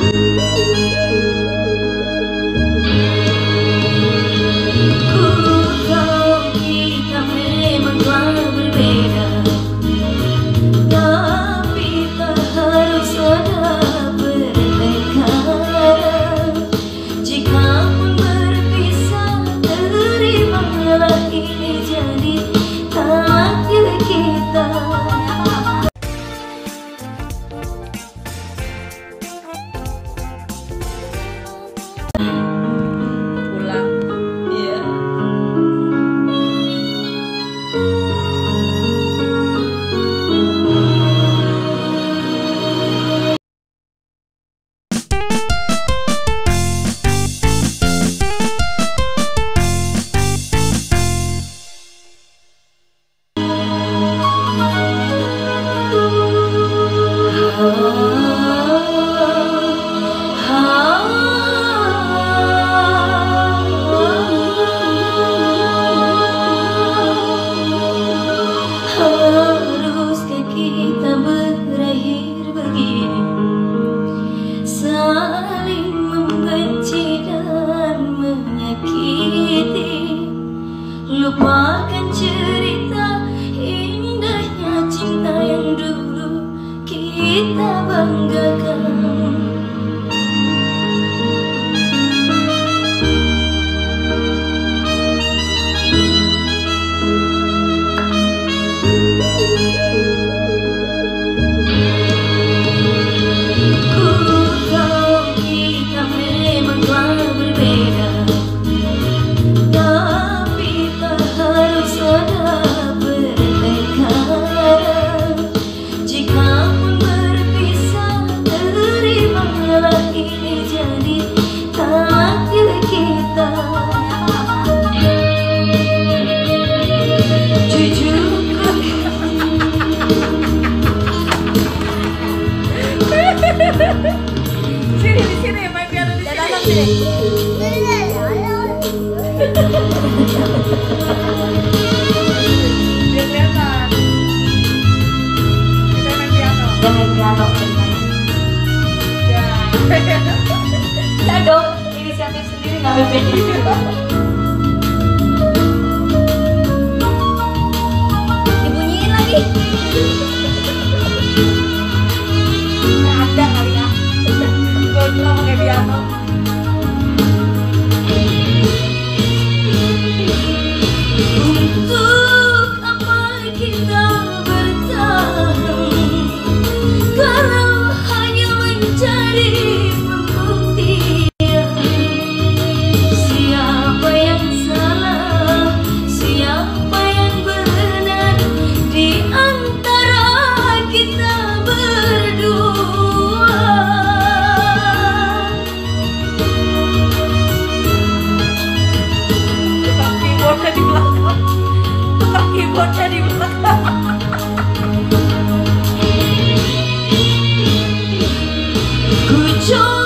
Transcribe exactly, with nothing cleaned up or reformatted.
Haruskah kita berakhir begini, saling membenci dan menyakiti? Lupakan cerita indahnya cinta yang dulu kita banggakan. Sini, di sini, main piano di sini. Datang sini. Biar kelihatan. Kita main piano. Kita main piano. Ya. Ya dong, inisiatif sendiri ngambil piano. Dibunyiin lagi. Ada kali ya. Gue cuma pakai piano. Untuk apa kita bertahan kalau hanya mencari pembuktian? Siapa yang salah, siapa yang benar di antara kita berdua? Tukang keyboardnya di belakang. Tukang keyboardnya di belakang. Ku coba